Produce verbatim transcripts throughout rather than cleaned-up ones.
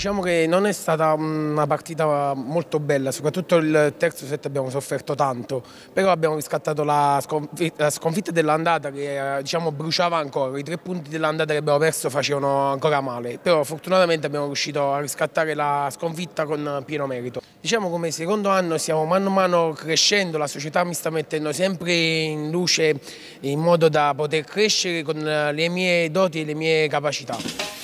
Diciamo che non è stata una partita molto bella, soprattutto il terzo set abbiamo sofferto tanto, però abbiamo riscattato la sconfitta, la sconfitta dell'andata che diciamo, bruciava ancora, i tre punti dell'andata che abbiamo perso facevano ancora male, però fortunatamente abbiamo riuscito a riscattare la sconfitta con pieno merito. Diciamo come secondo anno stiamo mano a mano crescendo, la società mi sta mettendo sempre in luce in modo da poter crescere con le mie doti e le mie capacità.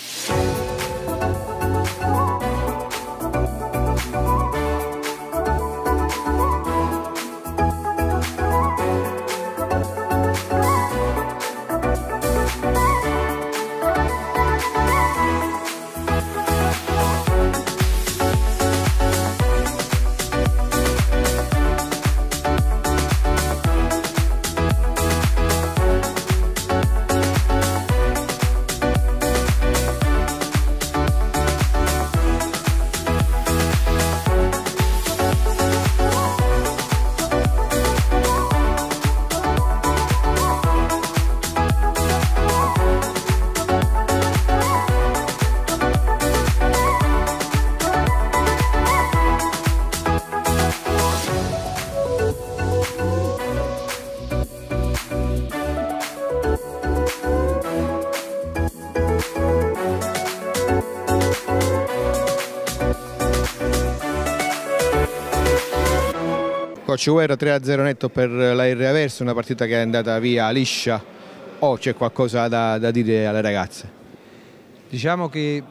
Coach Guerra, tre a zero netto per la Irria Aversa, una partita che è andata via liscia, o c'è qualcosa da, da dire alle ragazze? Diciamo che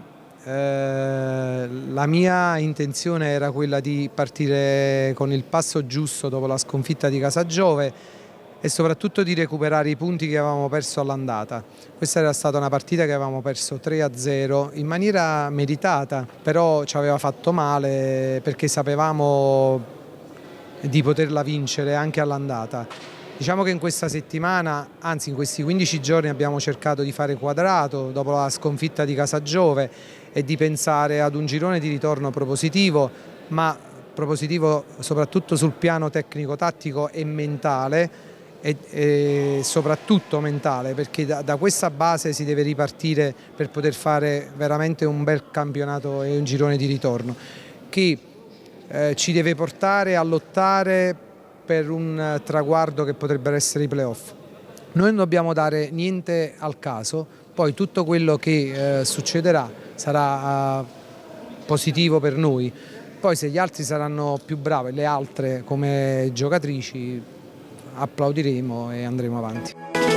eh, la mia intenzione era quella di partire con il passo giusto dopo la sconfitta di Casagiove e soprattutto di recuperare i punti che avevamo perso all'andata. Questa era stata una partita che avevamo perso tre a zero in maniera meritata, però ci aveva fatto male perché sapevamo di poterla vincere anche all'andata. Diciamo che in questa settimana, anzi in questi quindici giorni, abbiamo cercato di fare quadrato dopo la sconfitta di Casagiove e di pensare ad un girone di ritorno propositivo, ma propositivo soprattutto sul piano tecnico-tattico e mentale, e, e soprattutto mentale, perché da, da questa base si deve ripartire per poter fare veramente un bel campionato e un girone di ritorno che Eh, ci deve portare a lottare per un eh, traguardo che potrebbero essere i playoff. Noi non dobbiamo dare niente al caso, poi tutto quello che eh, succederà sarà eh, positivo per noi. Poi se gli altri saranno più bravi, le altre come giocatrici, applaudiremo e andremo avanti.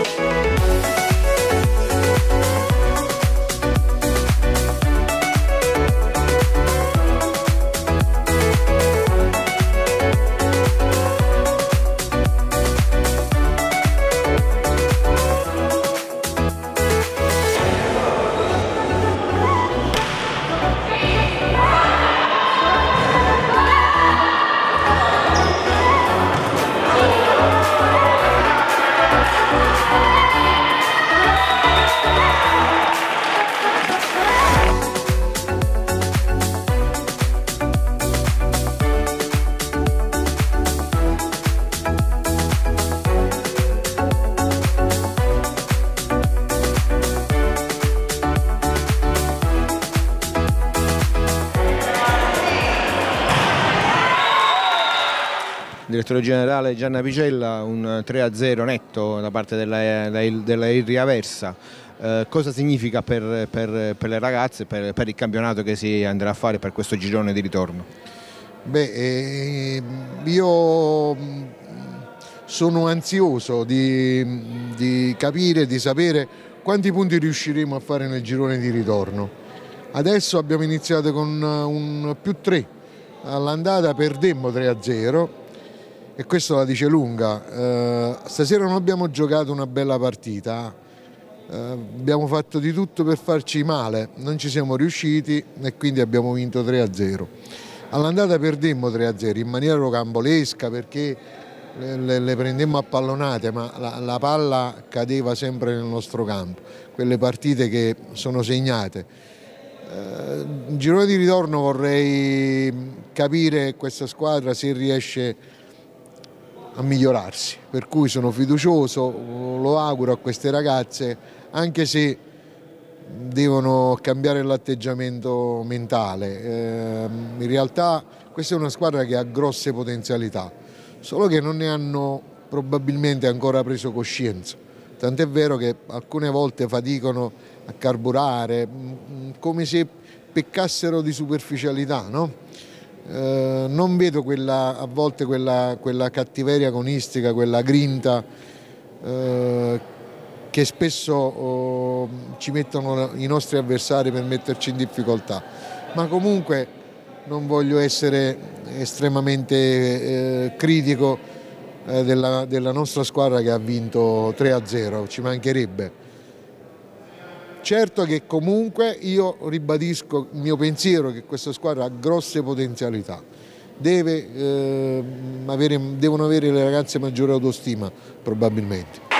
Direttore generale Gianna Picella, un tre a zero netto da parte della, della Irria Aversa. Eh, cosa significa per, per, per le ragazze, per, per il campionato che si andrà a fare per questo girone di ritorno? Beh, eh, io sono ansioso di, di capire, di sapere quanti punti riusciremo a fare nel girone di ritorno. Adesso abbiamo iniziato con un più tre, all'andata perdemmo tre a zero. E questo la dice lunga. Eh, stasera non abbiamo giocato una bella partita, eh, abbiamo fatto di tutto per farci male, non ci siamo riusciti e quindi abbiamo vinto tre a zero. All'andata perdemmo tre a zero in maniera rocambolesca perché le, le, le prendemmo a pallonate, ma la, la palla cadeva sempre nel nostro campo, quelle partite che sono segnate. Eh, in girone di ritorno vorrei capire questa squadra se riesce a migliorarsi, per cui sono fiducioso, lo auguro a queste ragazze, anche se devono cambiare l'atteggiamento mentale. Eh, in realtà questa è una squadra che ha grosse potenzialità, solo che non ne hanno probabilmente ancora preso coscienza. Tant'è vero che alcune volte faticano a carburare, come se peccassero di superficialità, no? Eh, non vedo quella, a volte quella, quella cattiveria agonistica, quella grinta eh, che spesso oh, ci mettono i nostri avversari per metterci in difficoltà. Ma comunque non voglio essere estremamente eh, critico eh, della, della nostra squadra che ha vinto tre a zero, ci mancherebbe. Certo che comunque io ribadisco il mio pensiero che questa squadra ha grosse potenzialità, Deve, eh, avere, devono avere le ragazze maggiore autostima probabilmente.